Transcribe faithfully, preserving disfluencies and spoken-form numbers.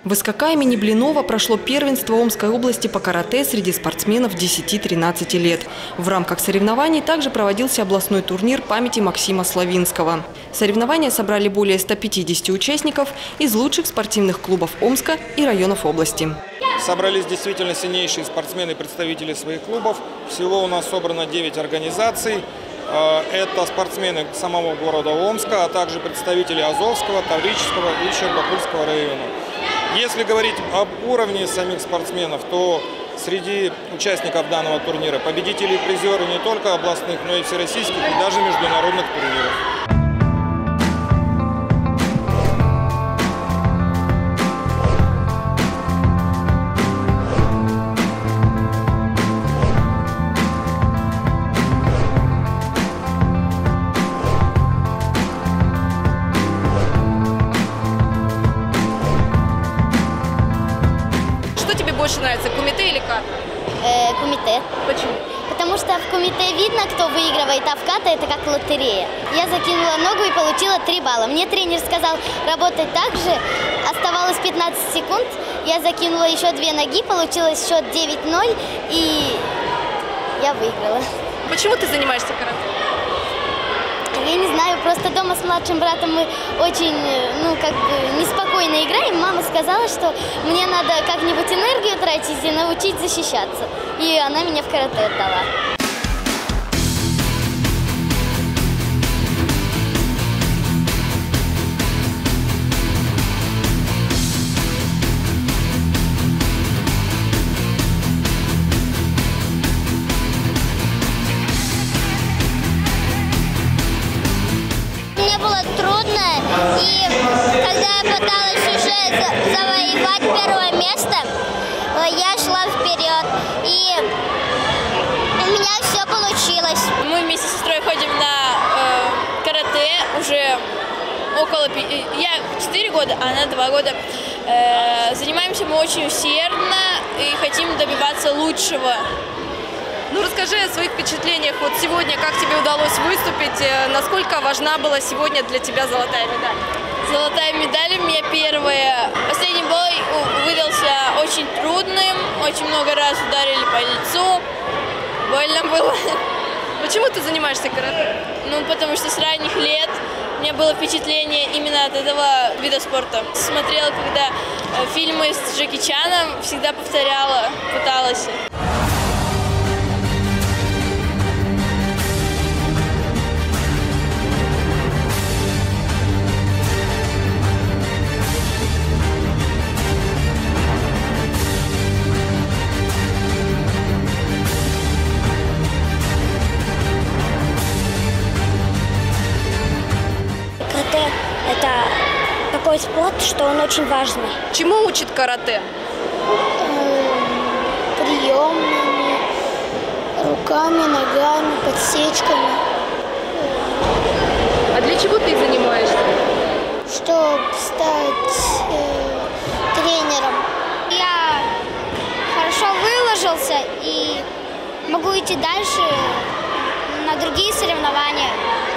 В СКК имени Блинова прошло первенство Омской области по карате среди спортсменов десяти-тринадцати лет. В рамках соревнований также проводился областной турнир памяти Максима Славинского. Соревнования собрали более ста пятидесяти участников из лучших спортивных клубов Омска и районов области. Собрались действительно сильнейшие спортсмены и представители своих клубов. Всего у нас собрано девять организаций. Это спортсмены самого города Омска, а также представители Азовского, Таврического и Щербакульского района. Если говорить об уровне самих спортсменов, то среди участников данного турнира победители и призеры не только областных, но и всероссийских и даже международных турниров. Что тебе больше нравится, кумите или ката? Э, кумите. Почему? Потому что в кумите видно, кто выигрывает, а в ката это как лотерея. Я закинула ногу и получила три балла. Мне тренер сказал работать так же. Оставалось пятнадцать секунд. Я закинула еще две ноги, получилось счет девять ноль, и я выиграла. Почему ты занимаешься карате? Я не знаю, просто дома с младшим братом мы очень, ну, как бы неспокойно играем. Мама сказала, что мне надо как-нибудь энергию тратить и научить защищаться. И она меня в карате отдала. Мне было трудно, и когда я пыталась уже завоевать первое место, я шла вперед, и у меня все получилось. Мы вместе с сестрой ходим на э, карате уже около... Я четыре года, а она два года. Э, занимаемся мы очень усердно и хотим добиваться лучшего. Ну, расскажи о своих впечатлениях. Вот сегодня, как тебе удалось выступить, насколько важна была сегодня для тебя золотая медаль? Золотая медаль у меня первая. Последний бой выдался очень трудным, очень много раз ударили по лицу, больно было. Почему ты занимаешься карате? Ну, потому что с ранних лет у меня было впечатление именно от этого вида спорта. Смотрела, когда фильмы с Джеки Чаном, всегда повторяла, пыталась. Карате – это такой спорт, что он очень важный. Чему учит карате? Приемами, руками, ногами, подсечками. А для чего ты занимаешься? Чтобы стать э, тренером. Я хорошо выложился и могу идти дальше на другие соревнования.